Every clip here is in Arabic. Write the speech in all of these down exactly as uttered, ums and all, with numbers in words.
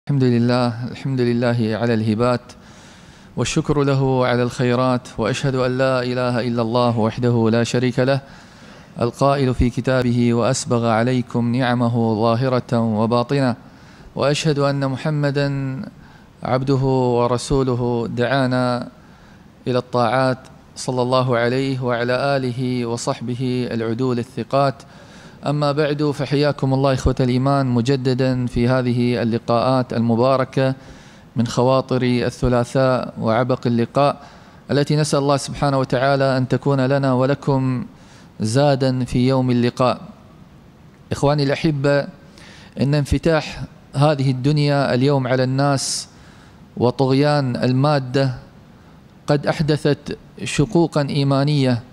الحمد لله الحمد لله على الهبات، والشكر له على الخيرات، وأشهد أن لا إله إلا الله وحده لا شريك له، القائل في كتابه: وأسبغ عليكم نعمه ظاهرة وباطنة. وأشهد أن محمدا عبده ورسوله دعانا إلى الطاعات، صلى الله عليه وعلى آله وصحبه العدول الثقات. أما بعد، فحياكم الله إخوة الإيمان مجددا في هذه اللقاءات المباركة من خواطر الثلاثاء وعبق اللقاء، التي نسأل الله سبحانه وتعالى أن تكون لنا ولكم زادا في يوم اللقاء. إخواني الأحبة، إن انفتاح هذه الدنيا اليوم على الناس وطغيان المادة قد أحدثت شقوقا إيمانية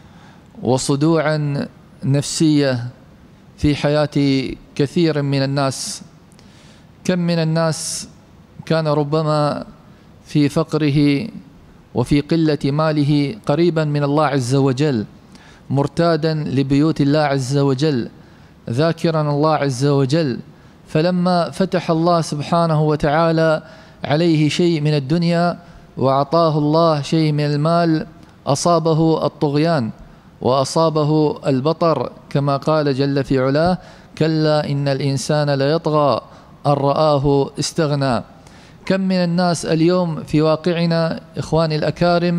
وصدوعا نفسية في حياة كثير من الناس. كم من الناس كان ربما في فقره وفي قلة ماله قريبا من الله عز وجل، مرتادا لبيوت الله عز وجل، ذاكرا الله عز وجل، فلما فتح الله سبحانه وتعالى عليه شيء من الدنيا وأعطاه الله شيء من المال أصابه الطغيان وأصابه البطر، كما قال جل في علاه: كلا إن الإنسان ليطغى أن رآه استغنى. كم من الناس اليوم في واقعنا إخواني الأكارم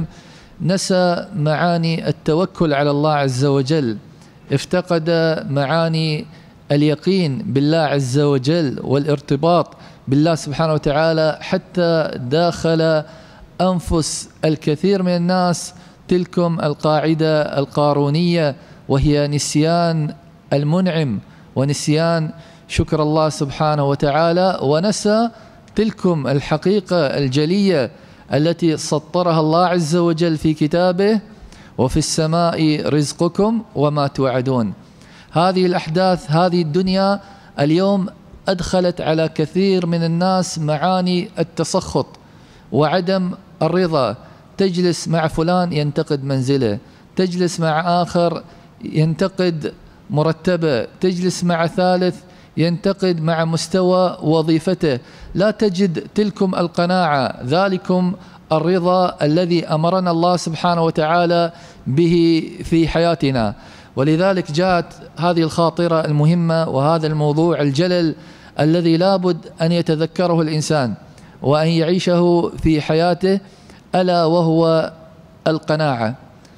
نسى معاني التوكل على الله عز وجل، افتقد معاني اليقين بالله عز وجل والارتباط بالله سبحانه وتعالى، حتى داخل أنفس الكثير من الناس تلكم القاعدة القارونية، وهي نسيان المنعم ونسيان شكر الله سبحانه وتعالى، ونسى تلكم الحقيقة الجلية التي سطرها الله عز وجل في كتابه: وفي السماء رزقكم وما توعدون. هذه الأحداث، هذه الدنيا اليوم أدخلت على كثير من الناس معاني التسخط وعدم الرضا. تجلس مع فلان ينتقد منزله، تجلس مع آخر ينتقد مرتبه، تجلس مع ثالث ينتقد مع مستوى وظيفته. لا تجد تلكم القناعة، ذلكم الرضا الذي أمرنا الله سبحانه وتعالى به في حياتنا. ولذلك جاءت هذه الخاطرة المهمة وهذا الموضوع الجلل الذي لابد أن يتذكره الإنسان وأن يعيشه في حياته، ألا وهو القناعة.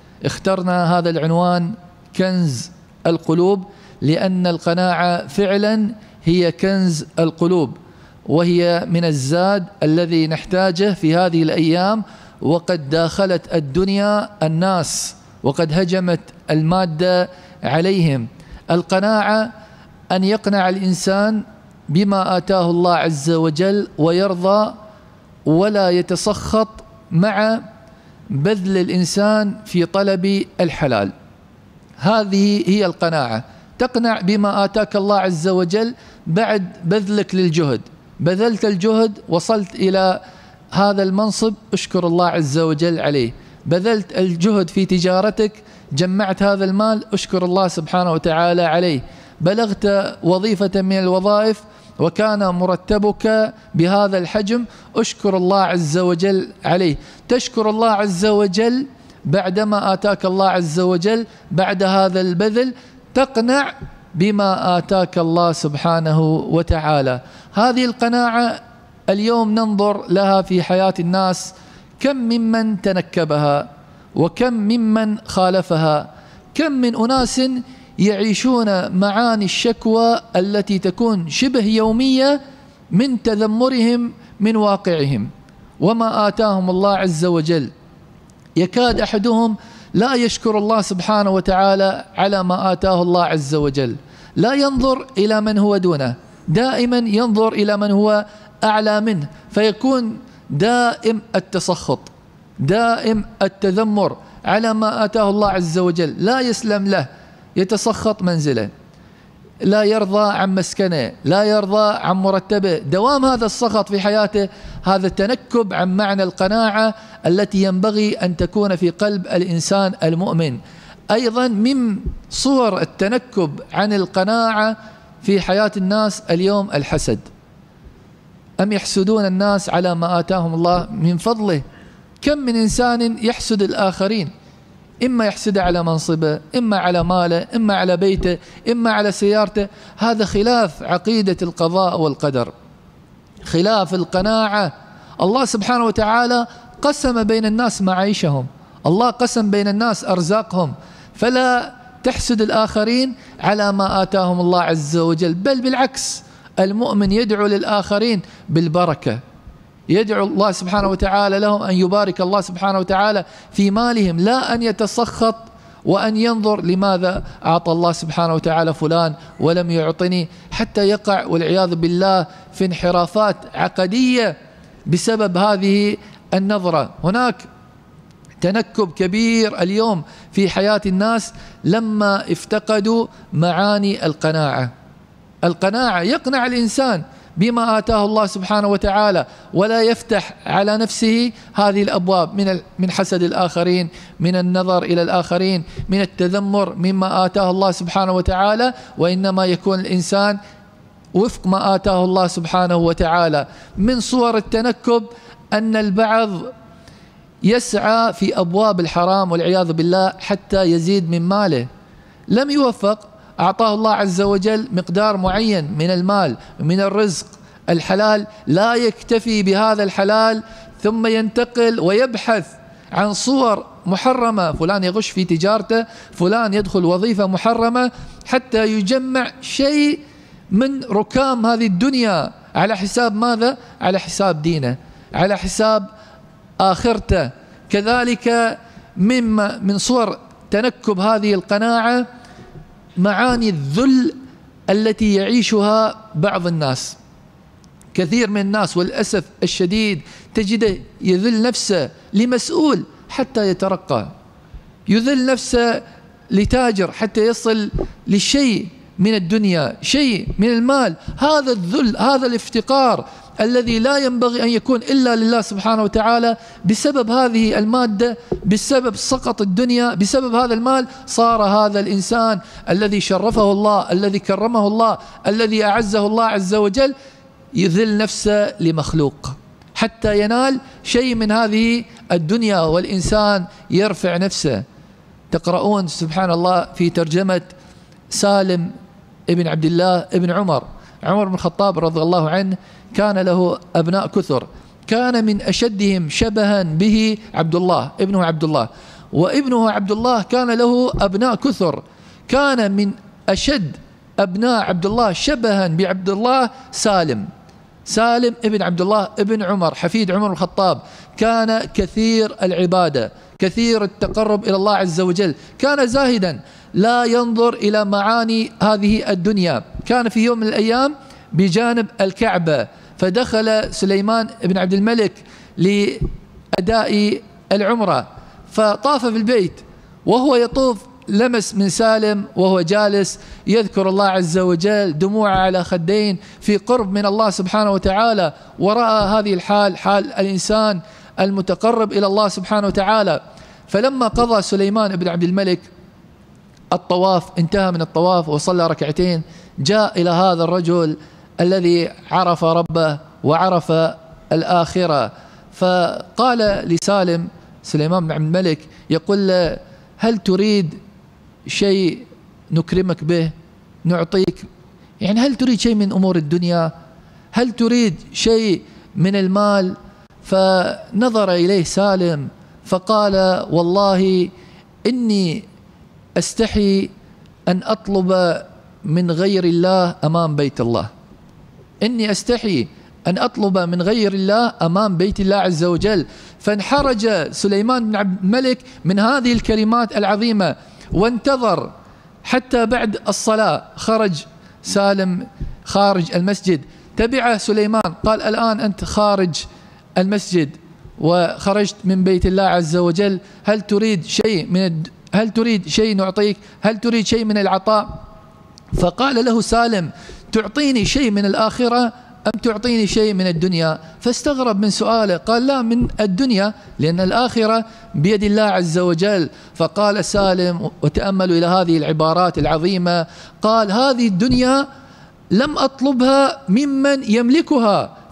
اخترنا هذا العنوان كنز القلوب، لأن القناعة فعلا هي كنز القلوب، وهي من الزاد الذي نحتاجه في هذه الأيام. وقد داخلت الدنيا الناس وقد هجمت المادة عليهم. القناعة أن يقنع الإنسان بما آتاه الله عز وجل ويرضى ولا يتسخط مع بذل الإنسان في طلب الحلال. هذه هي القناعة، تقنع بما آتاك الله عز وجل بعد بذلك للجهد. بذلت الجهد، وصلت إلى هذا المنصب، أشكر الله عز وجل عليه. بذلت الجهد في تجارتك، جمعت هذا المال، أشكر الله سبحانه وتعالى عليه. بلغت وظيفة من الوظائف وكان مرتبك بهذا الحجم، أشكر الله عز وجل عليه. تشكر الله عز وجل بعدما آتاك الله عز وجل، بعد هذا البذل تقنع بما آتاك الله سبحانه وتعالى. هذه القناعة اليوم ننظر لها في حياة الناس، كم ممن تنكبها وكم ممن خالفها. كم من أناس يعيشون معاني الشكوى التي تكون شبه يومية من تذمرهم من واقعهم وما آتاهم الله عز وجل. يكاد أحدهم لا يشكر الله سبحانه وتعالى على ما آتاه الله عز وجل، لا ينظر إلى من هو دونه، دائما ينظر إلى من هو أعلى منه، فيكون دائم التسخط، دائم التذمر على ما آتاه الله عز وجل، لا يسلم له، يتسخط منزله، لا يرضى عن مسكنه، لا يرضى عن مرتبه. دوام هذا السخط في حياته، هذا التنكب عن معنى القناعة التي ينبغي أن تكون في قلب الإنسان المؤمن. أيضا من صور التنكب عن القناعة في حياة الناس اليوم الحسد. أم يحسدون الناس على ما آتاهم الله من فضله. كم من إنسان يحسد الآخرين، إما يحسد على منصبه، إما على ماله، إما على بيته، إما على سيارته. هذا خلاف عقيدة القضاء والقدر، خلاف القناعة. الله سبحانه وتعالى قسم بين الناس معايشهم، الله قسم بين الناس أرزاقهم، فلا تحسد الآخرين على ما آتاهم الله عز وجل، بل بالعكس، المؤمن يدعو للآخرين بالبركة، يدعو الله سبحانه وتعالى لهم أن يبارك الله سبحانه وتعالى في مالهم، لا أن يتسخط وأن ينظر لماذا أعطى الله سبحانه وتعالى فلان ولم يعطني، حتى يقع والعياذ بالله في انحرافات عقدية بسبب هذه النظرة. هناك تنكب كبير اليوم في حياة الناس لما افتقدوا معاني القناعة. القناعة يقنع الإنسان بما آتاه الله سبحانه وتعالى، ولا يفتح على نفسه هذه الأبواب من من حسد الآخرين، من النظر إلى الآخرين، من التذمر مما آتاه الله سبحانه وتعالى، وإنما يكون الإنسان وفق ما آتاه الله سبحانه وتعالى. من صور التنكب أن البعض يسعى في أبواب الحرام والعياذ بالله حتى يزيد من ماله، لم يوفق، أعطاه الله عز وجل مقدار معين من المال من الرزق الحلال، لا يكتفي بهذا الحلال ثم ينتقل ويبحث عن صور محرمة، فلان يغش في تجارته، فلان يدخل وظيفة محرمة، حتى يجمع شيء من ركام هذه الدنيا على حساب ماذا؟ على حساب دينه، على حساب آخرته. كذلك مما من صور تنكب هذه القناعة معاني الذل التي يعيشها بعض الناس. كثير من الناس والأسف الشديد تجده يذل نفسه لمسؤول حتى يترقى، يذل نفسه لتاجر حتى يصل لشيء من الدنيا، شيء من المال. هذا الذل، هذا الافتقار الذي لا ينبغي أن يكون إلا لله سبحانه وتعالى، بسبب هذه المادة، بسبب سقط الدنيا، بسبب هذا المال، صار هذا الإنسان الذي شرفه الله، الذي كرمه الله، الذي أعزه الله عز وجل، يذل نفسه لمخلوق حتى ينال شيء من هذه الدنيا، والإنسان يرفع نفسه. تقرؤون سبحان الله في ترجمة سالم ابن عبد الله ابن عمر، عمر بن الخطاب رضي الله عنه كان له أبناء كثر، كان من أشدهم شبها به عبد الله ابنه عبد الله، وابنه عبد الله كان له أبناء كثر، كان من أشد أبناء عبد الله شبها بعبد الله سالم، سالم ابن عبد الله ابن عمر حفيد عمر بن الخطاب، كان كثير العبادة، كثير التقرب إلى الله عز وجل، كان زاهدا لا ينظر إلى معاني هذه الدنيا. كان في يوم من الأيام بجانب الكعبة، فدخل سليمان بن عبد الملك لأداء العمرة، فطاف في البيت، وهو يطوف لمس من سالم وهو جالس يذكر الله عز وجل، دموع على خدين في قرب من الله سبحانه وتعالى، ورأى هذه الحال حال الإنسان المتقرب إلى الله سبحانه وتعالى. فلما قضى سليمان بن عبد الملك الطواف، انتهى من الطواف وصلى ركعتين، جاء إلى هذا الرجل الذي عرف ربه وعرف الآخرة، فقال لسالم سليمان بن عبد الملك، يقول له: هل تريد شيء نكرمك به نعطيك؟ يعني هل تريد شيء من أمور الدنيا؟ هل تريد شيء من المال؟ فنظر إليه سالم فقال: والله إني أستحي أن أطلب من غير الله أمام بيت الله، إني أستحي أن أطلب من غير الله أمام بيت الله عز وجل. فانحرج سليمان بن عبد الملك من هذه الكلمات العظيمة، وانتظر حتى بعد الصلاة. خرج سالم خارج المسجد، تبعه سليمان، قال: الآن أنت خارج المسجد وخرجت من بيت الله عز وجل، هل تريد شيء من الد... هل تريد شيء نعطيك؟ هل تريد شيء من العطاء؟ فقال له سالم: تعطيني شيء من الآخرة أم تعطيني شيء من الدنيا؟ فاستغرب من سؤاله، قال: لا، من الدنيا، لأن الآخرة بيد الله عز وجل. فقال سالم، وتأملوا إلى هذه العبارات العظيمة، قال: هذه الدنيا لم أطلبها ممن يملكها،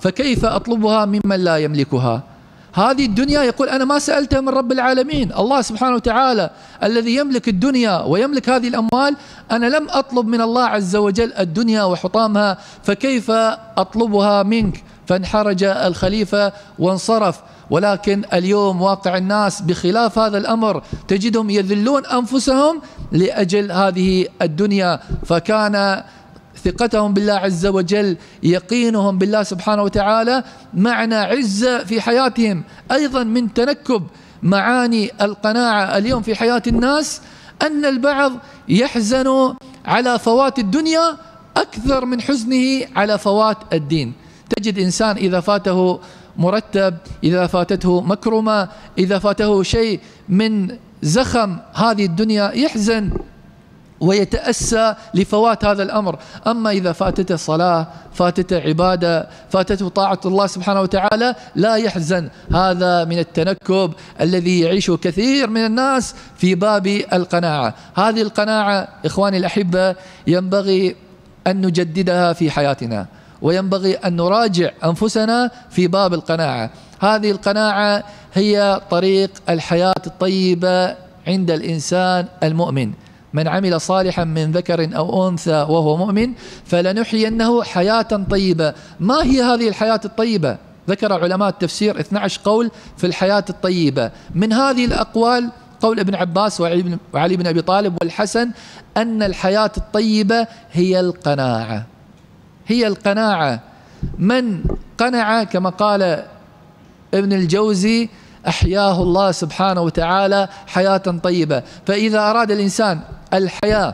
فكيف أطلبها ممن لا يملكها؟ هذه الدنيا يقول أنا ما سألتها من رب العالمين الله سبحانه وتعالى الذي يملك الدنيا ويملك هذه الأموال، أنا لم أطلب من الله عز وجل الدنيا وحطامها، فكيف أطلبها منك؟ فانحرج الخليفة وانصرف. ولكن اليوم واقع الناس بخلاف هذا الأمر، تجدهم يذلون أنفسهم لأجل هذه الدنيا. فكان ثقتهم بالله عز وجل، يقينهم بالله سبحانه وتعالى معنى عزة في حياتهم. أيضا من تنكب معاني القناعة اليوم في حياة الناس أن البعض يحزن على فوات الدنيا أكثر من حزنه على فوات الدين. تجد إنسان إذا فاته مرتب، إذا فاتته مكرمة، إذا فاته شيء من زخم هذه الدنيا يحزن ويتأسى لفوات هذا الأمر. أما إذا فاتته صلاة، فاتته عبادة، فاتته طاعة الله سبحانه وتعالى لا يحزن. هذا من التنكب الذي يعيشه كثير من الناس في باب القناعة. هذه القناعة إخواني الأحبة ينبغي أن نجددها في حياتنا، وينبغي أن نراجع أنفسنا في باب القناعة. هذه القناعة هي طريق الحياة الطيبة عند الإنسان المؤمن. من عمل صالحا من ذكر أو أنثى وهو مؤمن فلنحيينه حياة طيبة. ما هي هذه الحياة الطيبة؟ ذكر علماء التفسير اثني عشر قول في الحياة الطيبة. من هذه الأقوال قول ابن عباس وعلي بن أبي طالب والحسن أن الحياة الطيبة هي القناعة، هي القناعة. من قنع كما قال ابن الجوزي أحياه الله سبحانه وتعالى حياة طيبة. فإذا أراد الإنسان الحياة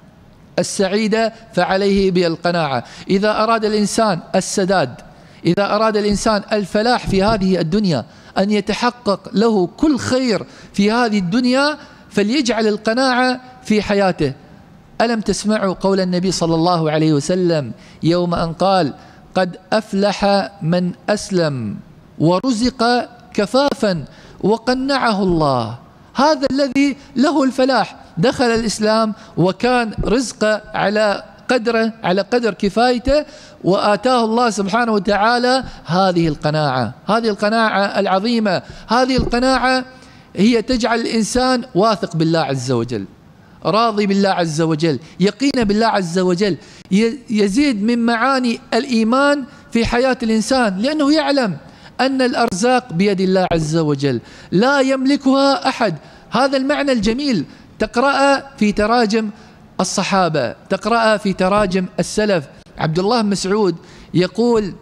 السعيدة فعليه بالقناعة. إذا أراد الإنسان السداد، إذا أراد الإنسان الفلاح في هذه الدنيا، أن يتحقق له كل خير في هذه الدنيا، فليجعل القناعة في حياته. ألم تسمعوا قول النبي صلى الله عليه وسلم يوم أن قال قد أفلح من أسلم ورزق كفافا وقنعه الله. هذا الذي له الفلاح، دخل الإسلام وكان رزقه على قدره، على قدر كفايته، وآتاه الله سبحانه وتعالى هذه القناعة، هذه القناعة العظيمة. هذه القناعة هي تجعل الإنسان واثق بالله عز وجل، راضي بالله عز وجل، يقين بالله عز وجل، يزيد من معاني الإيمان في حياة الإنسان، لأنه يعلم أن الأرزاق بيد الله عز وجل لا يملكها أحد. هذا المعنى الجميل تقرأ في تراجم الصحابة، تقرأ في تراجم السلف. عبد الله بن مسعود يقول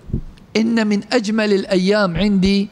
إن من أجمل الأيام عندي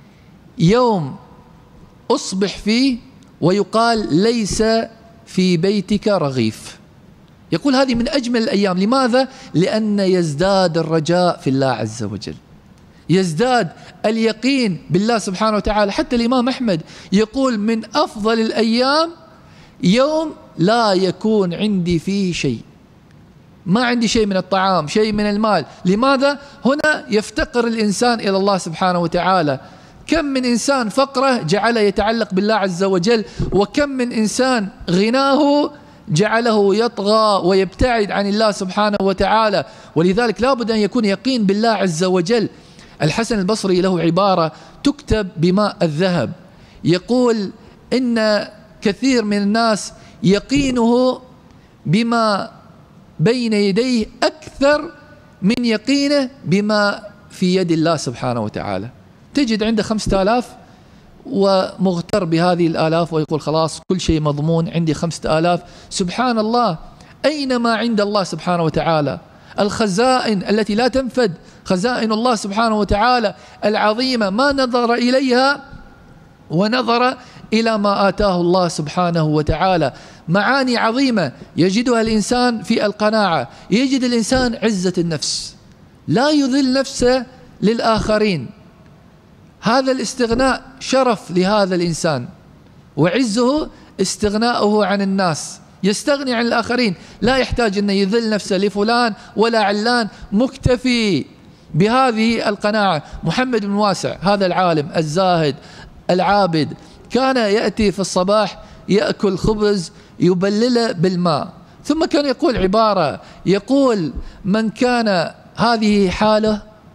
يوم أصبح فيه ويقال ليس في بيتك رغيف. يقول هذه من أجمل الأيام. لماذا؟ لأن يزداد الرجاء في الله عز وجل، يزداد اليقين بالله سبحانه وتعالى. حتى الإمام أحمد يقول من أفضل الأيام يوم لا يكون عندي فيه شيء، ما عندي شيء من الطعام، شيء من المال. لماذا؟ هنا يفتقر الإنسان إلى الله سبحانه وتعالى. كم من إنسان فقره جعله يتعلق بالله عز وجل، وكم من إنسان غناه جعله يطغى ويبتعد عن الله سبحانه وتعالى. ولذلك لا بد أن يكون يقين بالله عز وجل. الحسن البصري له عبارة تكتب بماء الذهب، يقول إن كثير من الناس يقينه بما بين يديه أكثر من يقينه بما في يد الله سبحانه وتعالى. تجد عنده خمسة آلاف ومغتر بهذه الآلاف ويقول خلاص كل شيء مضمون، عندي خمسة آلاف. سبحان الله، أين ما عند الله سبحانه وتعالى؟ الخزائن التي لا تنفد، خزائن الله سبحانه وتعالى العظيمة، ما نظر إليها ونظر إلى ما آتاه الله سبحانه وتعالى. معاني عظيمة يجدها الإنسان في القناعة. يجد الإنسان عزة النفس، لا يذل نفسه للآخرين. هذا الاستغناء شرف لهذا الإنسان، وعزه استغناؤه عن الناس، يستغني عن الآخرين، لا يحتاج أن يذل نفسه لفلان ولا علان، مكتفي بهذه القناعة. محمد بن واسع هذا العالم الزاهد العابد كان يأتي في الصباح يأكل خبز يبلله بالماء، ثم كان يقول عبارة، يقول من كان هذه حاله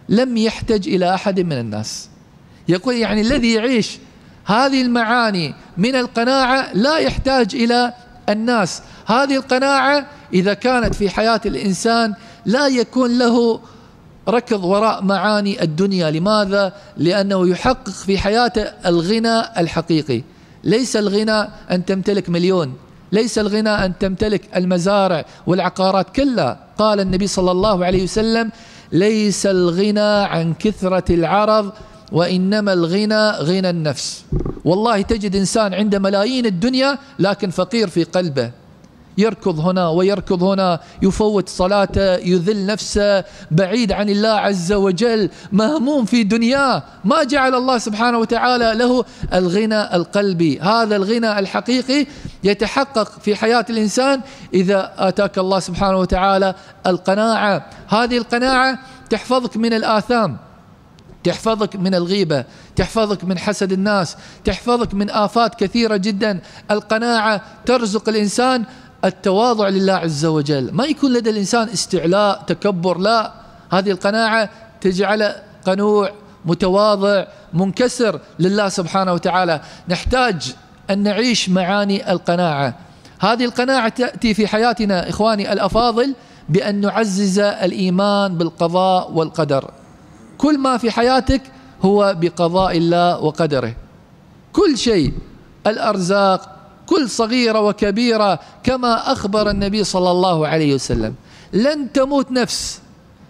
لم يحتج إلى أحد من الناس. يقول يعني الذي يعيش هذه المعاني من القناعة لا يحتاج إلى الناس. هذه القناعة إذا كانت في حياة الإنسان لا يكون له ركض وراء معاني الدنيا. لماذا؟ لأنه يحقق في حياته الغنى الحقيقي. ليس الغنى أن تمتلك مليون، ليس الغنى أن تمتلك المزارع والعقارات كلها. قال النبي صلى الله عليه وسلم: ليس الغنى عن كثرة العرض وإنما الغنى غنى النفس. والله تجد إنسان عنده ملايين الدنيا لكن فقير في قلبه، يركض هنا ويركض هنا، يفوت صلاته، يذل نفسه، بعيد عن الله عز وجل، مهموم في دنياه، ما جعل الله سبحانه وتعالى له الغنى القلبي. هذا الغنى الحقيقي يتحقق في حياة الإنسان إذا آتاك الله سبحانه وتعالى القناعة. هذه القناعة تحفظك من الآثام، تحفظك من الغيبة، تحفظك من حسد الناس، تحفظك من آفات كثيرة جدا. القناعة ترزق الإنسان التواضع لله عز وجل، ما يكون لدى الإنسان استعلاء تكبر، لا، هذه القناعة تجعله قنوع متواضع منكسر لله سبحانه وتعالى. نحتاج أن نعيش معاني القناعة. هذه القناعة تأتي في حياتنا إخواني الأفاضل بأن نعزز الإيمان بالقضاء والقدر. كل ما في حياتك هو بقضاء الله وقدره، كل شيء، الأرزاق، كل صغيرة وكبيرة، كما أخبر النبي صلى الله عليه وسلم: لن تموت نفس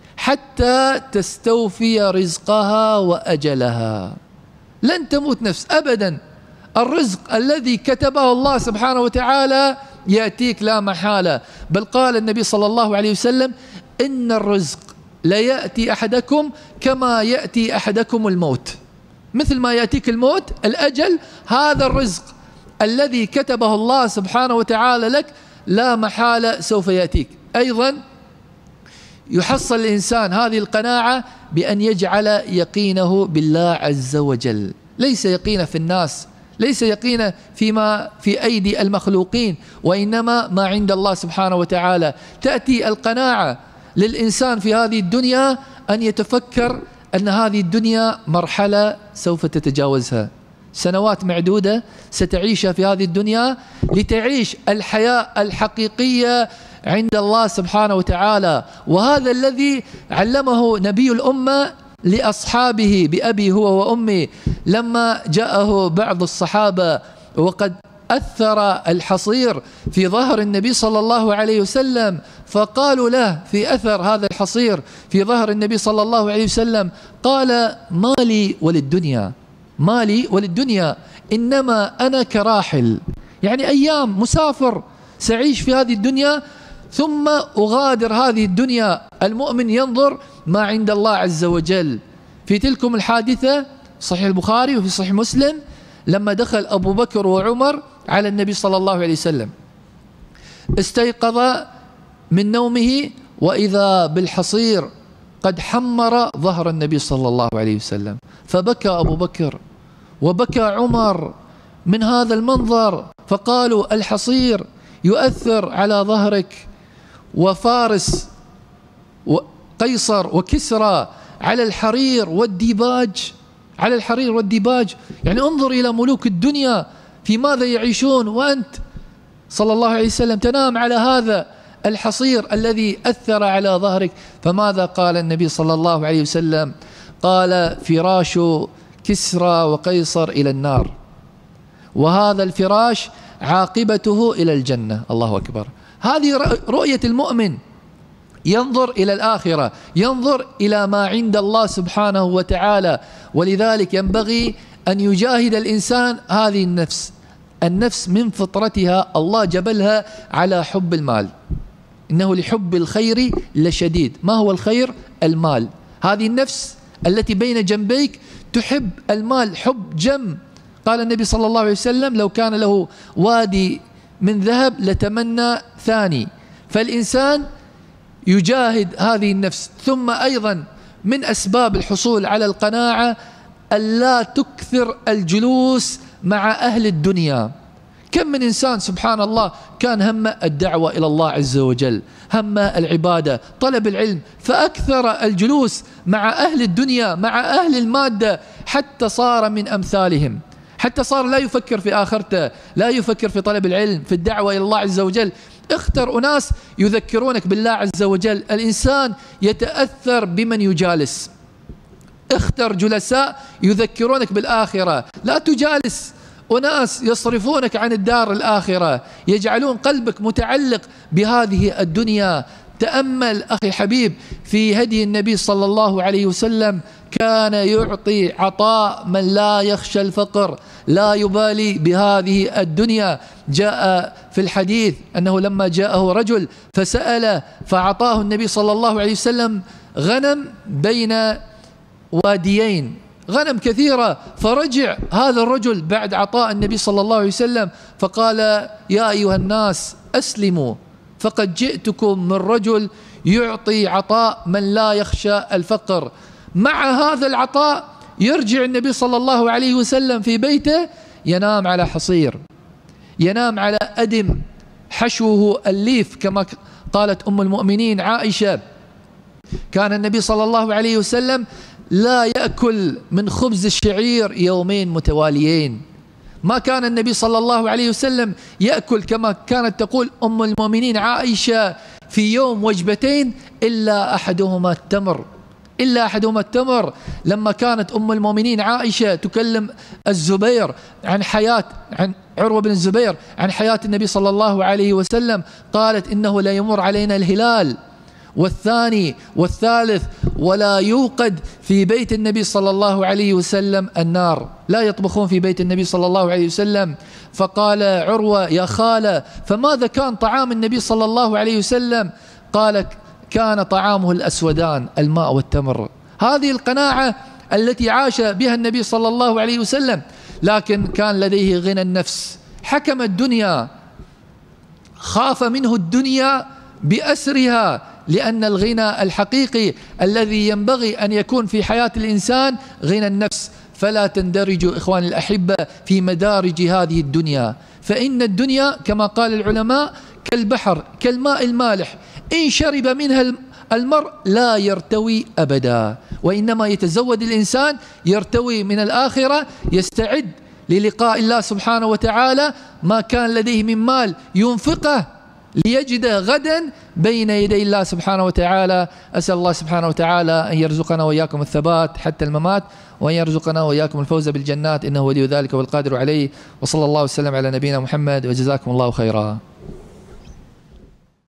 حتى تستوفي رزقها وأجلها. لن تموت نفس أبدا. الرزق الذي كتبه الله سبحانه وتعالى يأتيك لا محالة. بل قال النبي صلى الله عليه وسلم: إن الرزق لا يأتي أحدكم كما يأتي أحدكم الموت. مثل ما يأتيك الموت، الأجل، هذا الرزق الذي كتبه الله سبحانه وتعالى لك لا محالة سوف يأتيك. أيضا يحصل الإنسان هذه القناعة بأن يجعل يقينه بالله عز وجل، ليس يقينه في الناس، ليس يقينه فيما في أيدي المخلوقين، وإنما ما عند الله سبحانه وتعالى. تأتي القناعة للإنسان في هذه الدنيا أن يتفكر أن هذه الدنيا مرحلة سوف تتجاوزها، سنوات معدودة ستعيشها في هذه الدنيا لتعيش الحياة الحقيقية عند الله سبحانه وتعالى. وهذا الذي علمه نبي الأمة لأصحابه بأبي هو وأمي، لما جاءه بعض الصحابة وقد أثر الحصير في ظهر النبي صلى الله عليه وسلم، فقالوا له في أثر هذا الحصير في ظهر النبي صلى الله عليه وسلم، قال: ما لي وللدنيا، ما لي وللدنيا، إنما أنا كراحل، يعني أيام مسافر سأعيش في هذه الدنيا ثم أغادر هذه الدنيا. المؤمن ينظر ما عند الله عز وجل. في تلكم الحادثة صحيح البخاري وفي صحيح مسلم لما دخل أبو بكر وعمر على النبي صلى الله عليه وسلم، استيقظ من نومه وإذا بالحصير قد حمر ظهر النبي صلى الله عليه وسلم، فبكى أبو بكر وبكى عمر من هذا المنظر، فقالوا: الحصير يؤثر على ظهرك، وفارس وقيصر وكسرى على الحرير والديباج، على الحرير والديباج، يعني انظر إلى ملوك الدنيا في ماذا يعيشون، وأنت صلى الله عليه وسلم تنام على هذا الحصير الذي أثر على ظهرك. فماذا قال النبي صلى الله عليه وسلم؟ قال: فراش كسرى وقيصر إلى النار، وهذا الفراش عاقبته إلى الجنة. الله أكبر. هذه رؤية المؤمن، ينظر إلى الآخرة، ينظر إلى ما عند الله سبحانه وتعالى. ولذلك ينبغي أن يجاهد الإنسان هذه النفس. النفس من فطرتها الله جبلها على حب المال، إنه لحب الخير لشديد. ما هو الخير؟ المال. هذه النفس التي بين جنبيك تحب المال حب جم. قال النبي صلى الله عليه وسلم: لو كان له وادي من ذهب لتمنى ثاني. فالإنسان يجاهد هذه النفس. ثم أيضا من أسباب الحصول على القناعة ألا تكثر الجلوس مع أهل الدنيا. كم من إنسان سبحان الله كان همه الدعوة إلى الله عز وجل، همه العبادة، طلب العلم، فأكثر الجلوس مع أهل الدنيا، مع أهل المادة، حتى صار من أمثالهم، حتى صار لا يفكر في آخرته، لا يفكر في طلب العلم، في الدعوة إلى الله عز وجل. اختر أناس يذكرونك بالله عز وجل. الإنسان يتأثر بمن يجالس. اختر جلساء يذكرونك بالآخرة، لا تجالس أناس يصرفونك عن الدار الآخرة، يجعلون قلبك متعلق بهذه الدنيا. تأمل أخي حبيب في هدي النبي صلى الله عليه وسلم، كان يعطي عطاء من لا يخشى الفقر، لا يبالي بهذه الدنيا. جاء في الحديث أنه لما جاءه رجل فسأل فأعطاه النبي صلى الله عليه وسلم غنم بين واديين، غنم كثيرة، فرجع هذا الرجل بعد عطاء النبي صلى الله عليه وسلم فقال: يا أيها الناس أسلموا، فقد جئتكم من رجل يعطي عطاء من لا يخشى الفقر. مع هذا العطاء يرجع النبي صلى الله عليه وسلم في بيته ينام على حصير، ينام على أدم حشوه الليف، كما قالت أم المؤمنين عائشة: كان النبي صلى الله عليه وسلم لا يأكل من خبز الشعير يومين متواليين. ما كان النبي صلى الله عليه وسلم يأكل كما كانت تقول أم المؤمنين عائشة في يوم وجبتين إلا أحدهما التمر، إلا أحدهما التمر. لما كانت أم المؤمنين عائشة تكلم الزبير عن حياة عن عروة بن الزبير عن حياة النبي صلى الله عليه وسلم، قالت: إنه لا يمر علينا الهلال والثاني والثالث ولا يوقد في بيت النبي صلى الله عليه وسلم النار، لا يطبخون في بيت النبي صلى الله عليه وسلم. فقال عروة: يا خالة، فماذا كان طعام النبي صلى الله عليه وسلم؟ قال: كان طعامه الأسودان، الماء والتمر. هذه القناعة التي عاش بها النبي صلى الله عليه وسلم. لكن كان لديه غنى النفس، حكم الدنيا، خاف منه الدنيا بأسرها، لأن الغنى الحقيقي الذي ينبغي أن يكون في حياة الإنسان غنى النفس. فلا تندرجوا إخواني الأحبة في مدارج هذه الدنيا، فإن الدنيا كما قال العلماء كالبحر، كالماء المالح، إن شرب منها المرء لا يرتوي أبدا، وإنما يتزود الإنسان يرتوي من الآخرة، يستعد للقاء الله سبحانه وتعالى، ما كان لديه من مال ينفقه ليجد غدا بين يدي الله سبحانه وتعالى. أسأل الله سبحانه وتعالى أن يرزقنا وإياكم الثبات حتى الممات، وأن يرزقنا وإياكم الفوز بالجنات، إنه ولي ذلك والقادر عليه. وصلى الله وسلم على نبينا محمد، وجزاكم الله خيرا.